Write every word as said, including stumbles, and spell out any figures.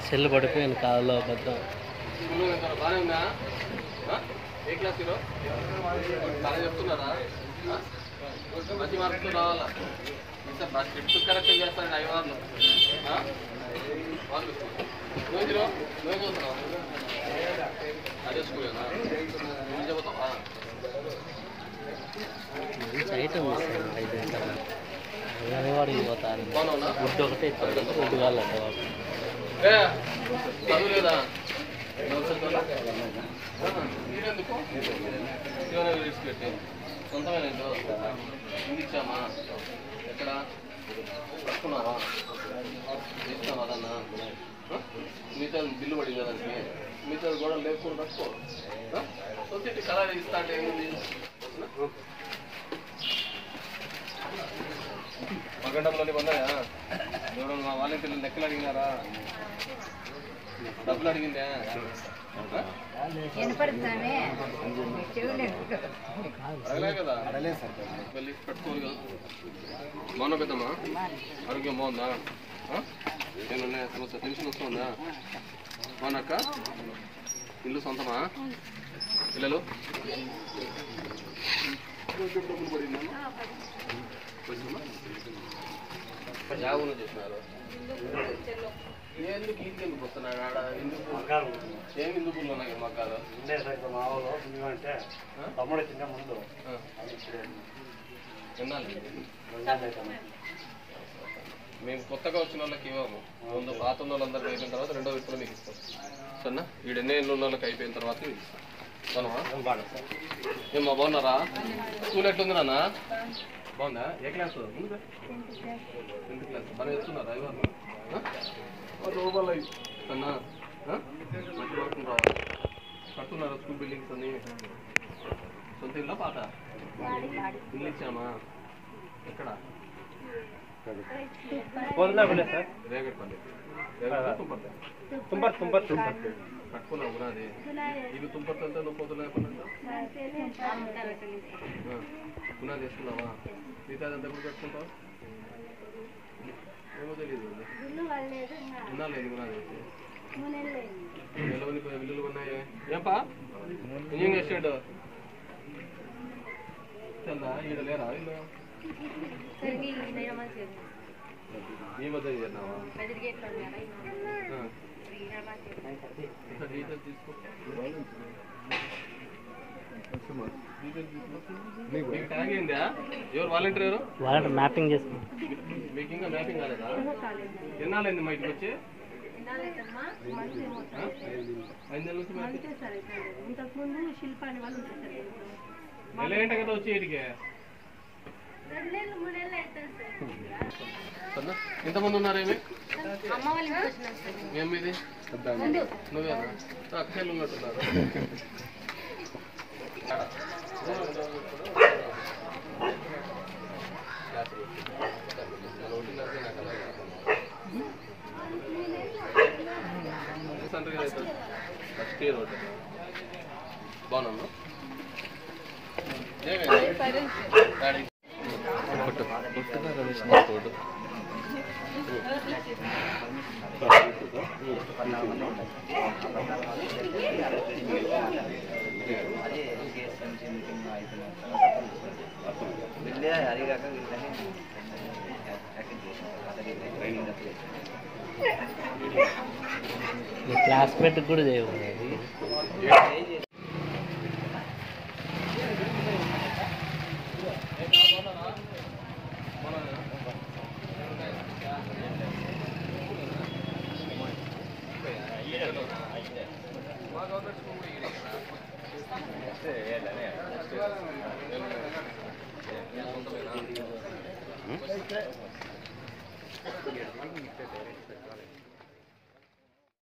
చెల్లు పడిపోయింది కాళ్ళలో అబద్ధం. బాగానే ఉందా? ఏ క్లాస్ హీరో బాగా చెప్తున్నారా? మంచి మార్కులు రావాలా? స్క్రిప్ట్ కరెక్ట్ చేస్తాను ఐవార్లు. నువ్వు హీరో నువ్వు చూస్తున్నావు అదే స్కూలేనా? నువ్వు చెబుతావా? వాడికి పోతారు గుడ్డు ఒకటే గుడ్డు కాళ్ళంట బాబు. చదువు లేదా? మీరెందుకు తీసుకెట్టి సొంతమైన ఇంట్లో ఇచ్చామా? ఎక్కడ పట్టుకున్నావా? ఇస్తామా అదన్నా? మీతో బిల్లు పడింది కదానికి మీతో గొడవలు లేకుండా పట్టుకో. సొసైటీ కళ ఇస్తా అంటే ఏముంది? మగండంలోని ఉన్నాయా? ఎవరు మా వాలంటీర్లు లెక్కలు అడిగినారా? డబ్బులు అడిగిందే? అడగలే కదా? వెళ్ళి పెట్టుకోరు కదా. బాగున్నా పెద్దమ్మా? ఆరోగ్యం బాగుందా? ఏమన్నా సమస్య టెన్షన్ వస్తుందా? బాగున్నాక ఇల్లు సొంతమా? పిల్లలు డబ్బులు పడిందా? జాగులు చేసినారు. ఎందుకు ఇంటికి ఎందుకు వస్తున్నాడు ఆడ? ఎందుకు ఏం ఎందుకు ఉన్నాయి మగ్గాలు? తమ్ముడు చిన్న ముందు మేము కొత్తగా వచ్చిన వాళ్ళకి ఇవ్వము. ముందు పాత ఉన్న వాళ్ళందరికీ అయిపోయిన తర్వాత రెండో విత్తులు మీకు ఇస్తాం. సరేనా? వీడు ఎన్ని ఏళ్ళు ఉన్న వాళ్ళకి అయిపోయిన తర్వాత మీకు ఇస్తాం. బాగున్నావా? ఏమో బాగున్నారా? స్కూల్ ఎట్లుంది నాన్న? బాగుందా? ఏ క్లాస్? ముందు టెన్త్ క్లాస్. బాగా చేస్తున్నారా ఇవాళ? రూపాయలు అన్నా మంచి మార్కులు రావాలి. కడుతున్నారా స్కూల్ బిల్డింగ్స్ అన్ని? సొంత ఇల్లా పాత ఇల్లు ఇచ్చామా? ఎక్కడ? రేగట్పల్లి. తుంపర్ తుంపర్ కట్టుకున్నావు కూడా అది. ఇవి తుంపర్తంతా నువ్వు పొద్దున పునాది వేసుకున్నావా? మిగతా అదంతా ఎప్పుడు కట్టుకుంటావు? ఏమో తెలియదు. ఉన్నా లేదు పునాది అయితే నిలవని విల్లులు ఉన్నాయి. ఏంపా ఇంజన్ చేసాడు తెల్లా? ఈడ లేరా ఇల్లు? ఈ మధ్య చేద్దామా? డీటెయిల్స్ తీసుకో. మీకు ట్యాగ్ అయిందా? ఎవరు వాలంటీర్ ఎవరు? వాలంటీర్ మ్యాపింగ్ చేసుకున్నాం. మీకు ఇంకా మ్యాపింగ్ కాలేదా? ఎన్నాళ్ళైంది మా ఇంటికి వచ్చి? ఐదు నెలల నుంచి నెల ఏంట కదా వచ్చి వీటికి? ఎంతమంది ఉన్నారేమి? ఏమిది నువ్వేనా? అక్షయలు ఉన్నట్టున్నారు. ఫస్ట్ ఇయర్ ఒకటి బాగున్నా? కొట్టుగా రమేష్ కోడు క్లాస్మేట్ కూడా చేయకూడదు. Gracias.